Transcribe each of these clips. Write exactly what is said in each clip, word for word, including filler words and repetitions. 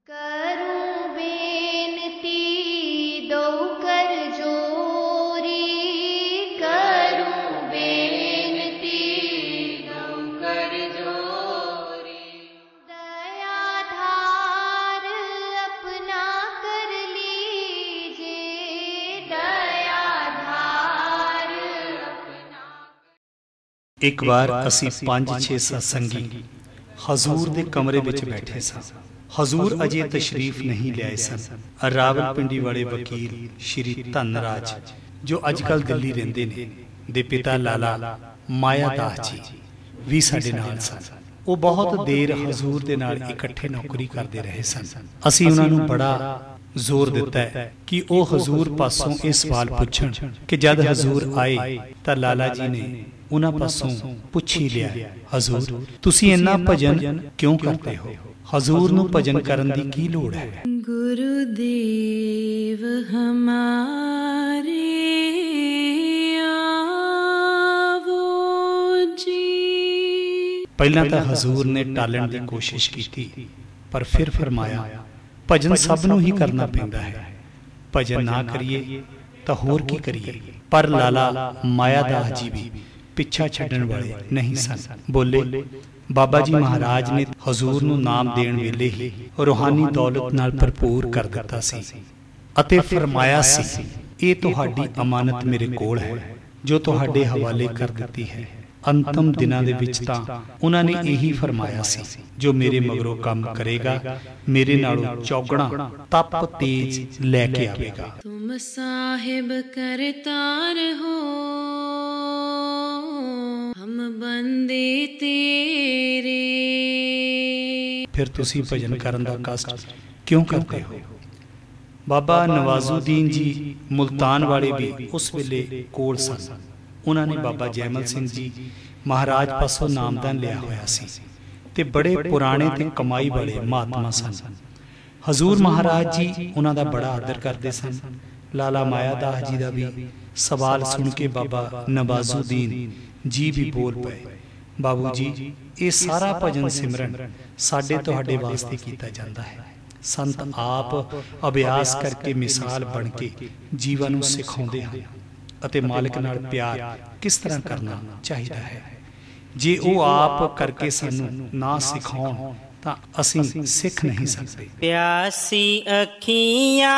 करूं बेनती दो कर जोरी, करूं बेनती दो कर जोरी, दया धार अपना कर लीजे, दया धार अपना। एक बार असी पांच छे सत्संगी हजूर दे कमरे विच बैठे सन। हजूर अजे तशरीफ नहीं लियाए सन। रावलपिंडी वाले वकील श्री धनराज जो अजकल दिल्ली रहिंदे ने दे पिता लाला माया दास जी भी साडे नाल सन। वो बहुत देर हजूर दे नाल इकट्ठे नौकरी करते रहे सन। असी उन्हां नूं बड़ा जोर दिता है कि वो हजूर पासों ये सवाल पुछण कि जद हजूर आए तो लाला जी ने उन्हां पासों पुछ ही लिया, हजूर तुसीं इन्ना भजन क्यों करते हो? हजूर नूं भजन करन दी की लोड़ है? गुरुदेव हमारे आवो जी। पहला तो हजूर ने टालण की कोशिश की, पर फिर फरमाया भजन सब नूं ही करना पैंदा है, भजन ना करिए तो होर की करिए। पर लाला माया दास जी भी पिछा छड्डण वाले नहीं सन। बोले बाबा जी महाराज ने हजूर नूं नाम देण वेले ही रूहानी दौलत नाल भरपूर कर दिता सी अते फरमाया सी ये तुहाडी अमानत मेरे कोल है जो तुहाडे हवाले कर दिती है। अंतम दिनां दे विच तां उन्हां ने यही फरमाया सी जो मेरे मगरों काम करेगा मेरे नालों चौगुणा तप तेज लैके आवेगा। तुम साहिब करतार हो हम बंदे तेरे। फिर तुसी भजन करन दा कष्ट क्यों करते हो? बाबा नवाजुद्दीन जी मुल्तान वाले भी उस वेले कोल सन। उन्होंने बाबा जैमल सिंह जी महाराज पासों नामदान लिया होया सी ते बड़े पुराने ते कमाई वाले महात्मा सन। हजूर महाराज जी उन्हां दा बड़ा आदर करते सन। लाला माया दास जी दा भी सवाल सुन के बाबा नवाजुद्दीन जी भी बोल पे, बाबू जी ये सारा भजन सिमरन साडे तुहाडे वास्ते कीता जांदा है। संत आप अभ्यास करके मिसाल बन के जीवन नूं सिखाउंदे हन अते मालिक नाल प्यार किस तरह करना चाहिए है। जे वो आप करके सानू ना सिखाउण तां असीं सिख नहीं सकते। प्यासी अखियां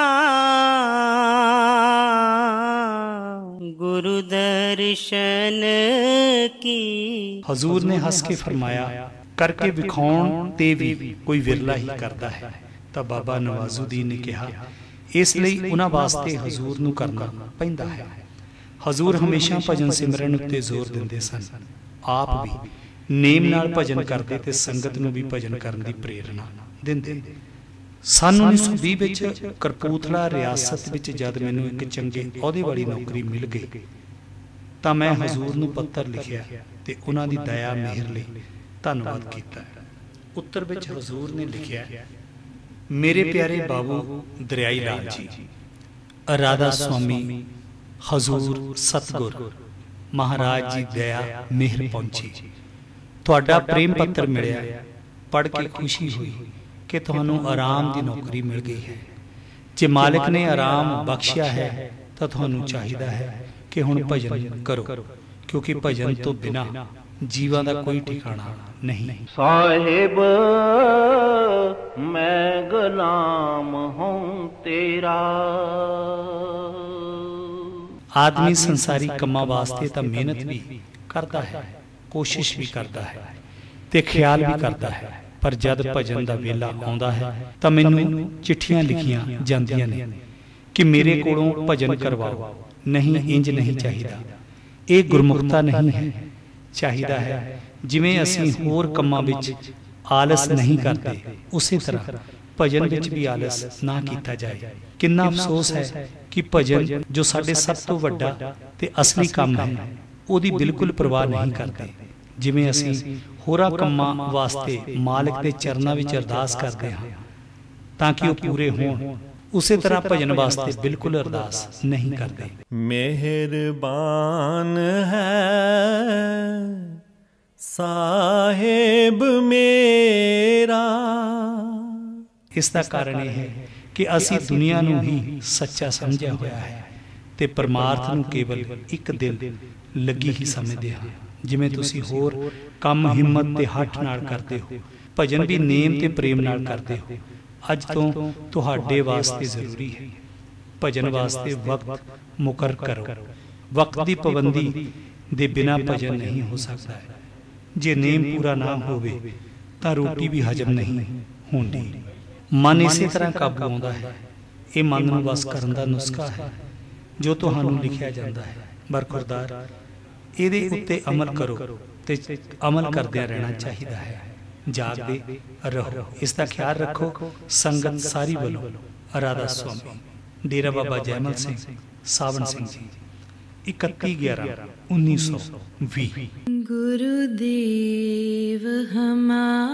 गुरु दर्शन की। हजूर ने हंस के फरमाया करके विखाउण ते भी कोई विरला ही करता है। तो बाबा नवाजुद्दीन ने कहा इसलिए उन्हां वास्ते हजूर नूं करना पैंदा है। हजूर हमेशा भजन सिमरन उत्ते जोर दिंदे सन। आप भी नेम नाल भजन करते ते संगत नूं भी भजन करन दी प्रेरणा दिंदे। सन उन्नीस सौ बीस विच करपूथला रियासत विच जद मैनूं एक चंगे अहुदे वाली नौकरी मिल गई तां मैं हजूर नूं पत्र लिखिया ते उन्हां दी दया मेहर लई धन्नवाद कीता। उत्तर विच हजूर ने लिखिया मेरे प्यारे बाबू दरियाई लाल जी, राधा स्वामी हजूर सतगुर महाराज जी दया मेहर पहुंची। तुहाडा प्रेम पत्र मिलिया, पढ़ के खुशी हुई कि तुहानू आराम की नौकरी मिल गई है। जे मालिक ने आराम बख्शिया है तो तुहानू चाहिदा है कि हुण भजन करो, क्योंकि भजन तो बिना जीवन का कोई ठिकाना नहीं। साहिब मैं गुलाम हूं तेरा। आदमी संसारी कम्मां वास्ते तां मेहनत भी करता है, कोशिश भी करता है ते ख्याल भी करता है, पर जद भजन दा वेला आउंदा है तां मैनूं चिट्ठियां लिखियां जांदियां ने कि मेरे कोलों भजन करवाओ। नहीं, इंज नहीं चाहिदा, ये गुरमुखता नहीं है। चाहिदा है जिवें असीं होर कम्मां विच आलस नहीं करते उसी तरह भजन विच भी आलस ना कीता जाए। कितना अफसोस है कि भजन जो साडे सब तो वड्डा ते असली काम है उहदी बिल्कुल परवाह नहीं करते। जिवें असीं होरां कम्मां वास्ते मालिक दे चरनां विच अरदास करते हां तां कि ओह पूरे होण, उसी तरह भजन वास्ते बिल्कुल अरदास नहीं करते। मेहरबान है साहिब मेरा इस दा कारण यह है कि असी दुनिया नूं ही सच्चा समझिया होया है ते परमार्थ नूं केवल एक दिल लगी ही समझदे हां। जिवें तुसीं होर काम हिम्मत ते हठ नाल करदे हो, भजन भी नेम ते प्रेम नाल करदे हो। अज तो तुहाडे वास्ते जरूरी है, भजन वास्ते वक्त मुकर करो। वक्त की पाबंदी दे बिना भजन नहीं हो सकता है। जे नेम पूरा ना होवे तां रोटी भी हजम नहीं होंदी। मन इसी तरह काबू आउंदा है। ये मन नूं वस करन दा नुस्खा है जो तुहानूं लिखिया जांदा है। बरखुरदार इहदे उत्ते अमल करो ते अमल करदिआं रहना चाहिदा है। जागदे रहो, इसका ख्याल रखो। संगत सारी वालों राधा स्वामी। डेरा बाबा जयमल सिंह, सावन सिंह जी, इकत्ती ग्यारह उन्नीस सौ भी। गुरुदेव हमारे